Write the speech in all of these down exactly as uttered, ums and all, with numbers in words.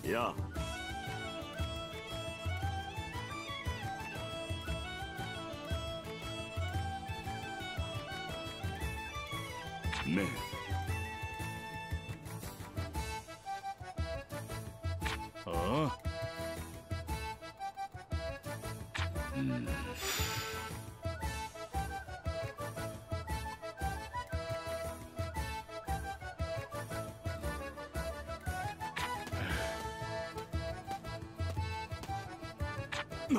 やあ。ねえ。ああ。うん。な。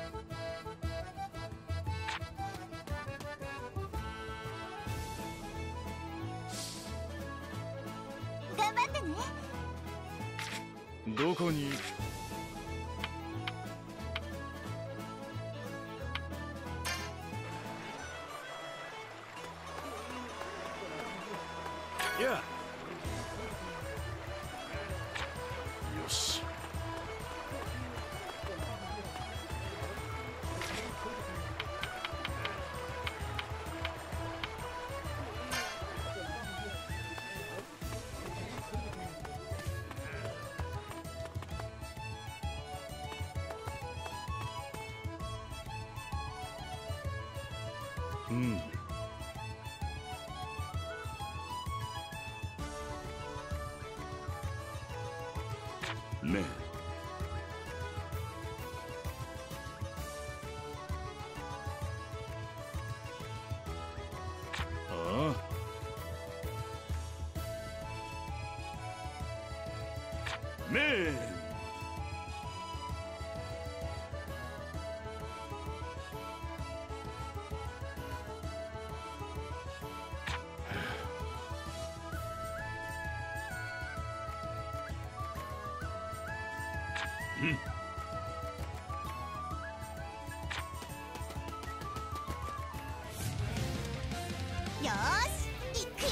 頑張ってね。 どこに？いや。よし。うん。ねえ。ああ。ねえ。うん。 よーし、行くよ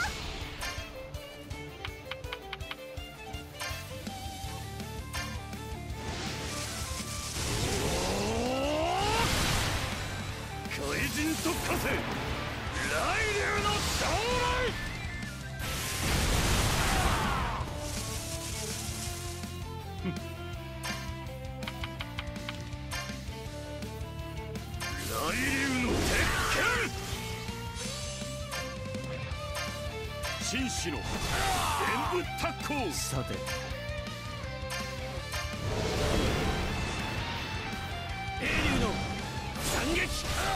ー。怪人特化せ雷竜の将来。雷竜の鉄拳。紳士の演武特攻。さて英竜の斬撃。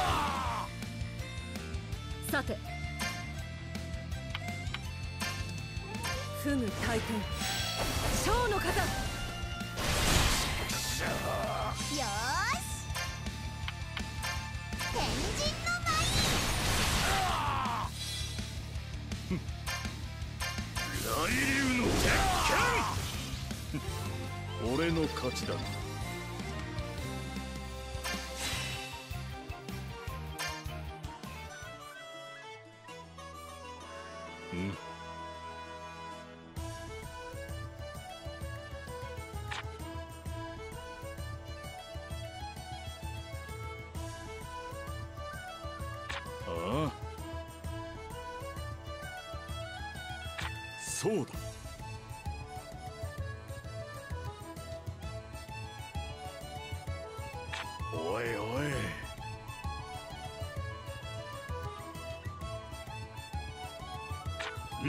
さてフグ大天将の方。 よーし、天神の舞。 雷竜の鉄拳。俺の勝ちだ。うん。ああ。そうだ。おいおい。うん。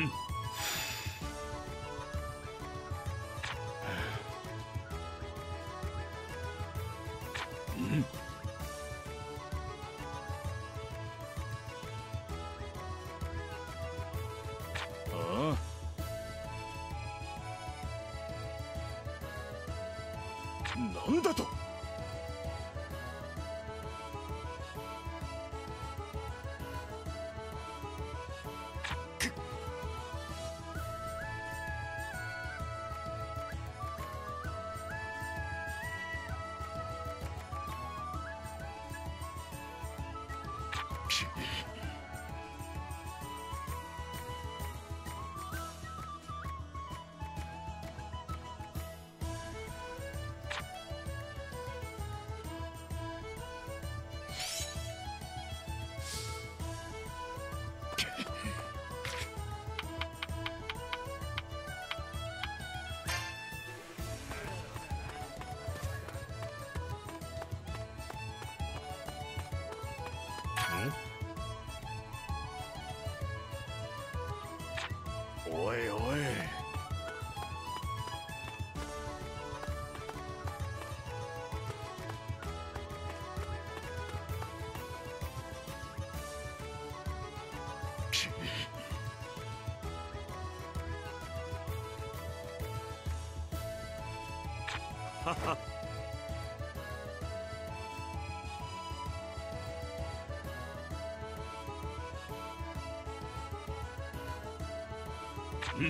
うん。ああ。なんだと。 はは。うん。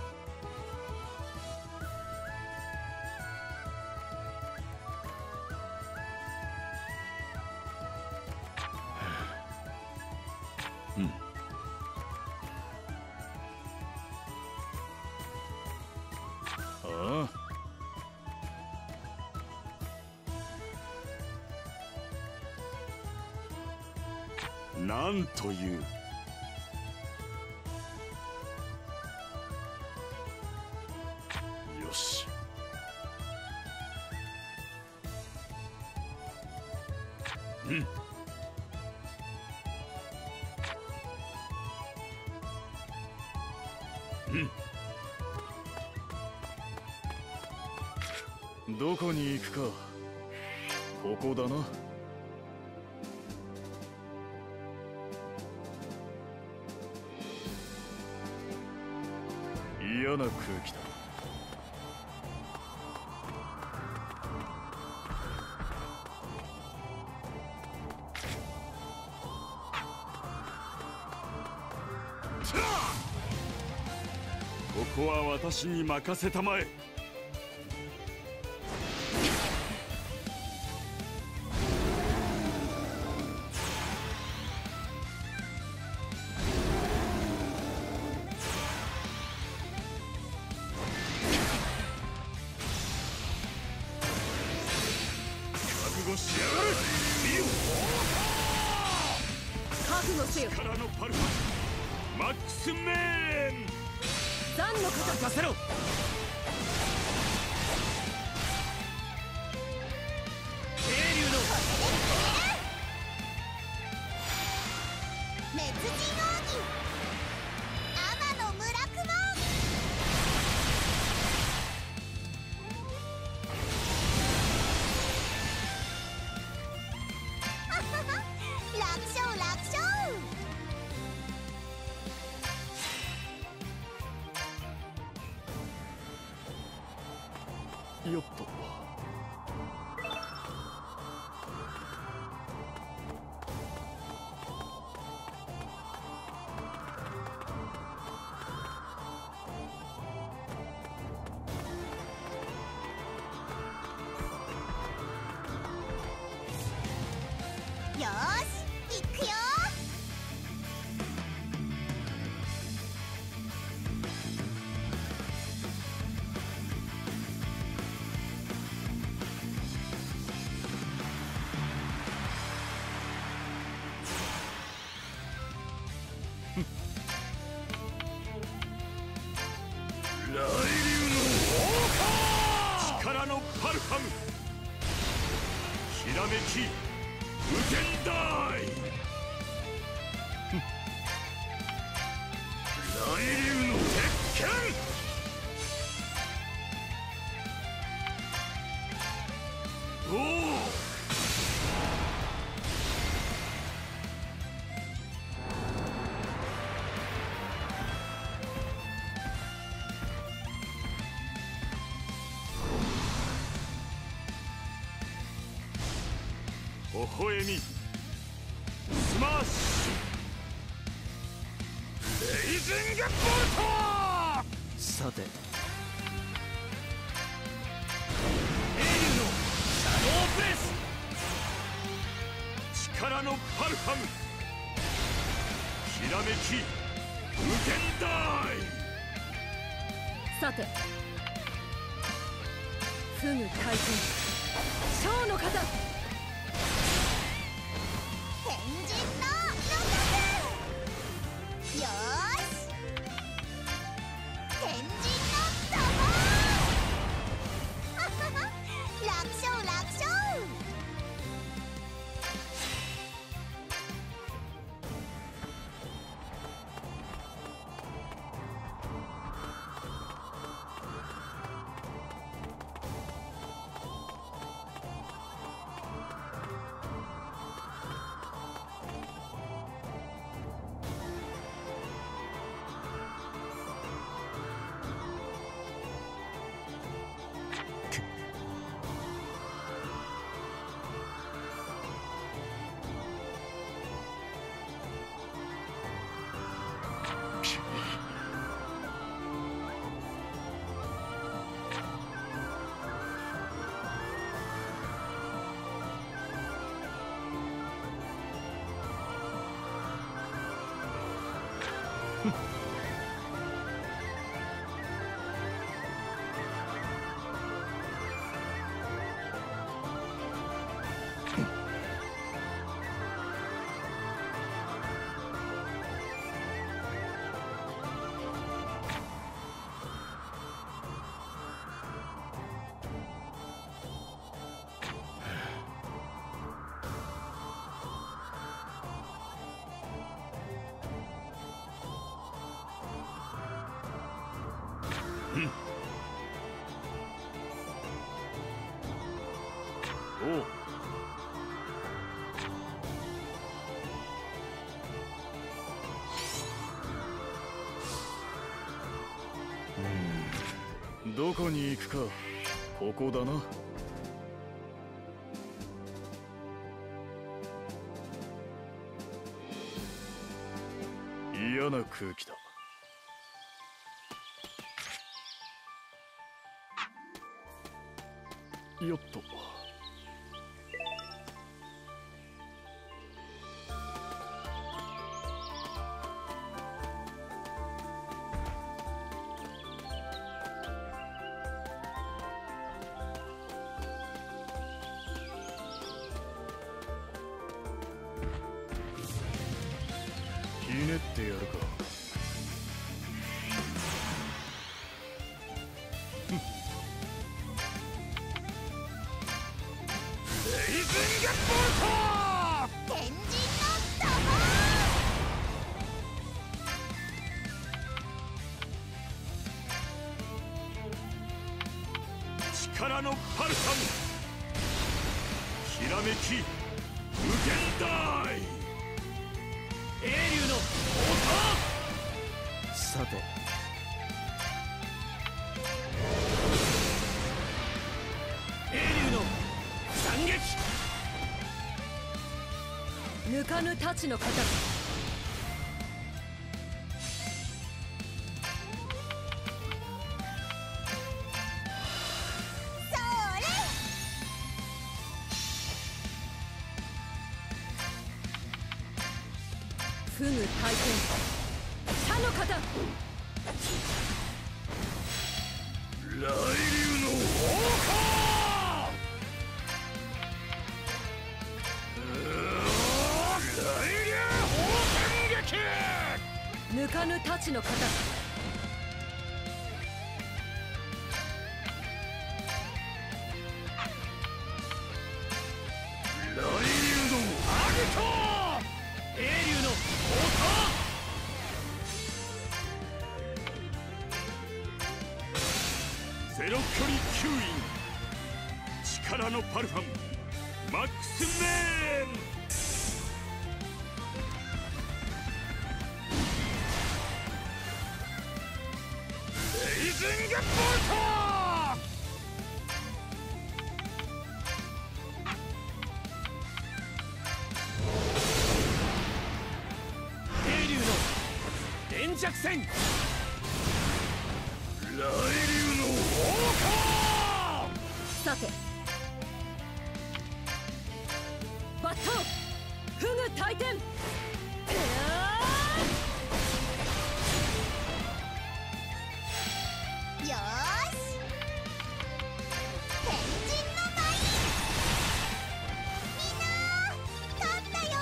うん。ああ。なんという。よし。うん。うん。どこに行くか。ここだな。嫌な空気だ。ここは私に任せたまえ。覚悟しやがれ。見よ。 覚悟せよ。 力のパルファマックスメン。 残の方させろ。渓流の滅人奥義天の村雲。楽勝楽勝。 よっと。 よーし、行くよ。 雷流の力のパルファム。ひらめき無限大。雷流の鉄拳。おお。微笑みスマッシュレイジングボルト。さてエイルのシャドープレス。力のパルファム。ひらめき無限大。 さてフグ対戦ショーの方。 天神のロよーし。天神のドボー。楽勝楽勝。 どこに行くか。ここだな。嫌な空気だ。よっと。ひねってやるか。レイズンゲッボルト。 天神の玉。 力のパルサム。ひらめき無限大。英雄の音。さて英雄の斬撃。 抜かぬ太刀の型。 それ。 不倶大天。他の型。 雷流の砲抜かぬ太刀の型。 雷流のアグト。英雄の音。ゼロ距離吸引。力のパルファンマックスメーン。レイズンゲッボルト。英流の連着戦。雷流の砲火。 さてバットフグ大天。 よーし。天神の舞。みんな勝ったよ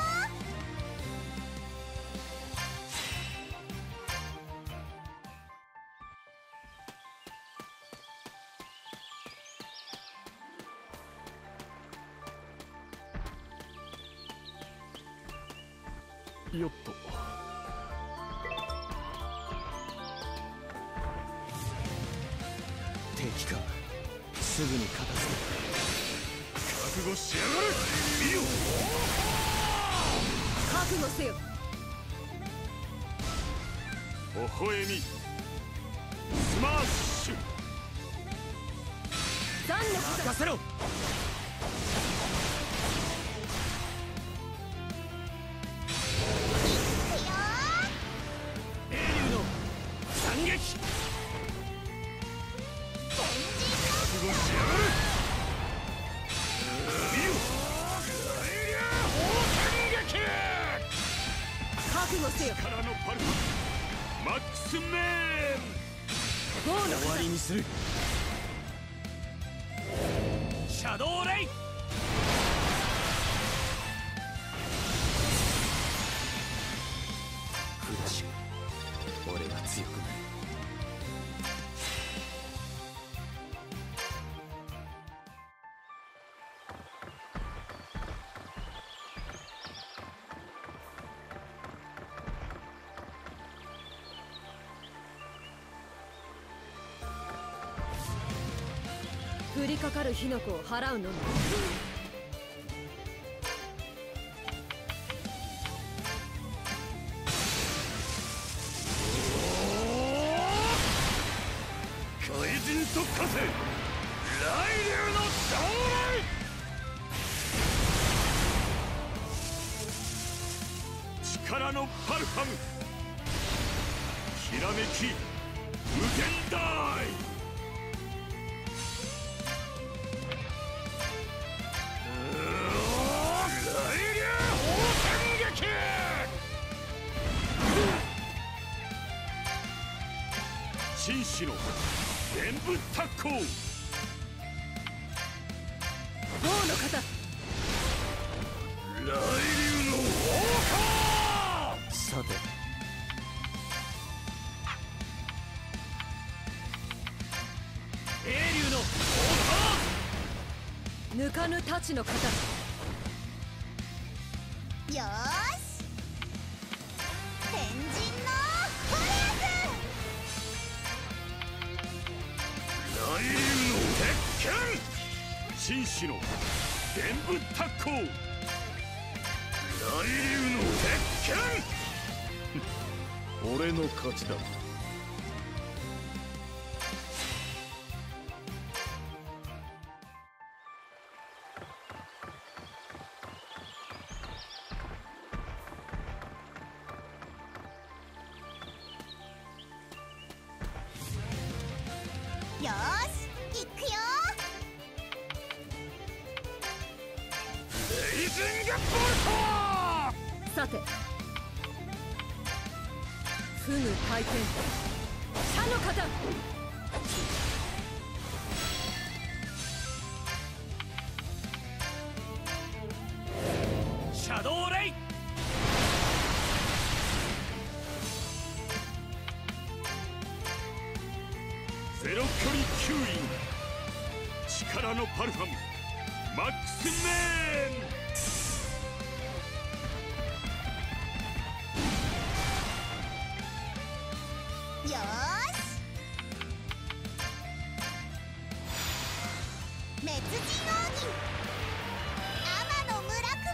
ー。よっと。敵か。すぐに片付け。覚悟しやがれ。見よ。 覚悟せよ。 微笑みスマッシュ。 残の型。 任せろ。英雄の斬撃。覚悟しやがれ。見よ。雷流砲剣撃。 覚悟せよ。 力のパルファンマックスメーン。 ゴーの終わりにする。シャドウレイ。フラッシュ。俺が強くなる。 降りかかる火の粉を払うのみ。 怪人と化せ雷流の到来。力のパルファム、ひらめき無限大。雷流放閃撃。紳士の演武特攻。 王の方、 雷流の王火。 さて英竜の王抜かぬ太刀の方。 よーし天神のフォレアス。 雷流の鉄拳。紳士の演武特攻。雷流の鉄拳。 俺の勝ちだ。 よーし行くよ。 レイジングボルト。 さて不倶大天射の方。 シャドウレイ。ゼロ距離吸引。力のパルファムマックスメン。 よーし滅人王に天の村雲。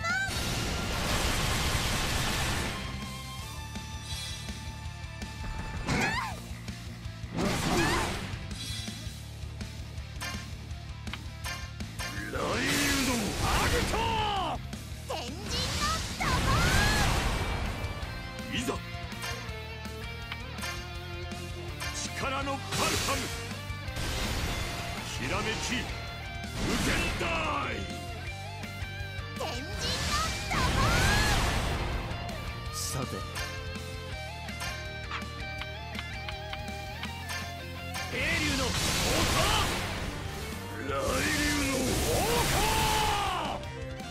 雷流のアグト。 天神のタいざ力のパルファム、ひらめき無限大。 天神のタさて英竜の王火。雷流の王火。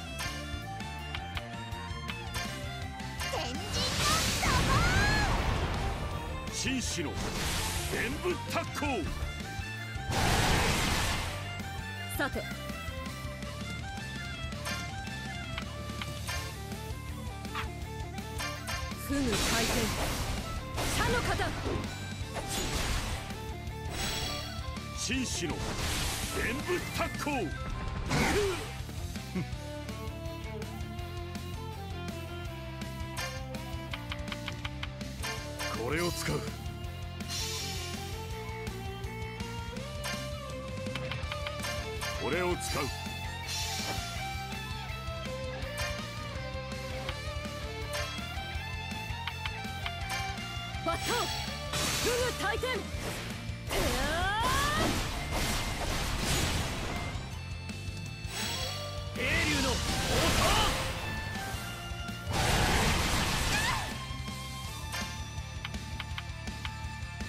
天神のタ紳士の演武特攻。 さて不倶大天射の方。 紳士の演武特攻。これを使う。これを使う。 抜刀不倶大天。う英竜の王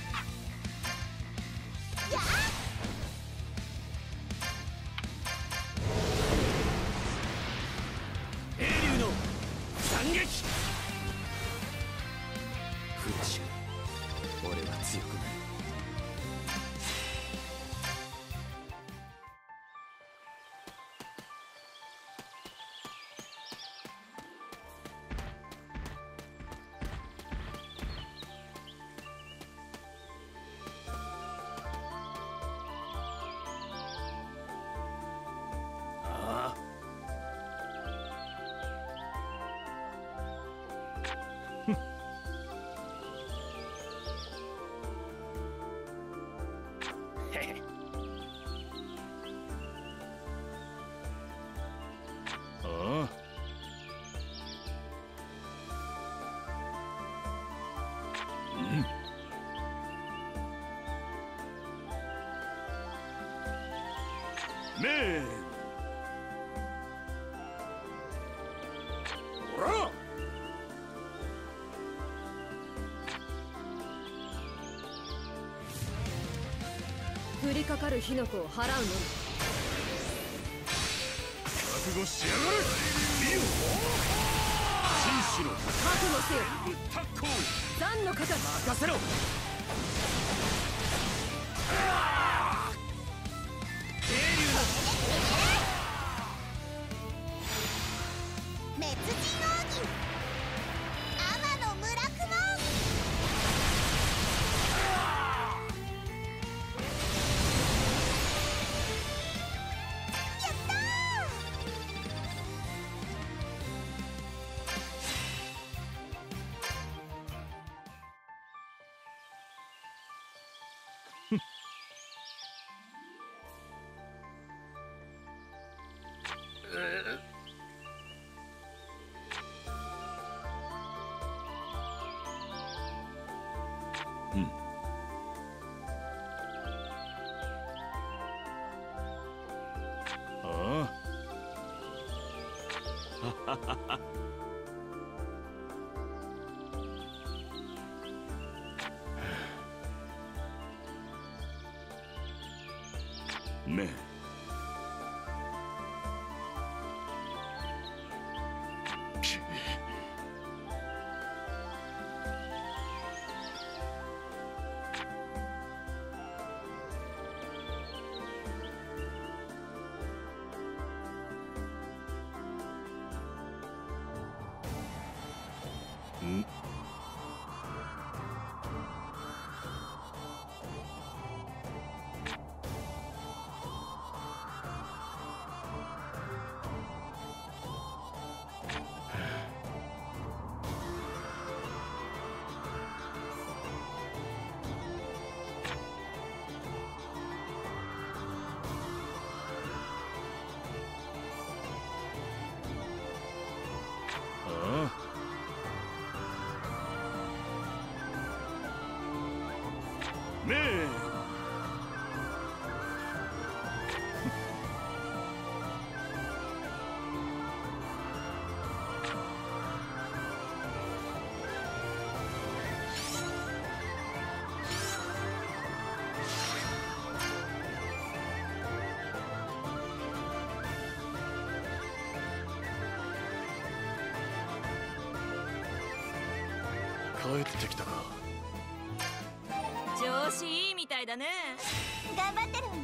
やっメンおら降りかかる火の粉を払うのみ。 覚悟しやがれ見よ紳士の覚悟せよ。 ぶったっこう残の方任せろ滅人奥義天の村雲。やったああメンんああメン帰ってきたか。 調子いいみたいだね。 頑張ってるわね。